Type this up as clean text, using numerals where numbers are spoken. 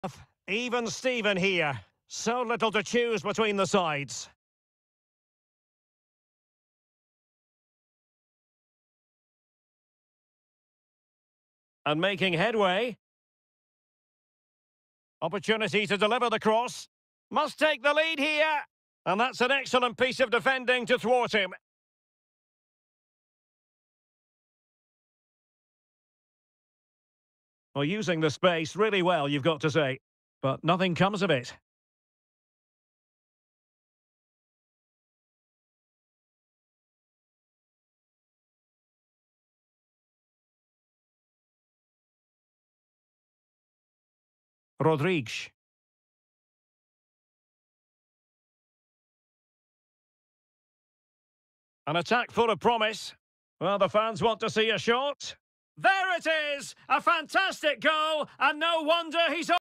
Even Steven here. So little to choose between the sides. And making headway. Opportunity to deliver the cross. Must take the lead here. And that's an excellent piece of defending to thwart him. Well, using the space really well, you've got to say. But nothing comes of it. Rodrigues. An attack full of promise. Well, the fans want to see a shot. There it is! A fantastic goal, and no wonder he's...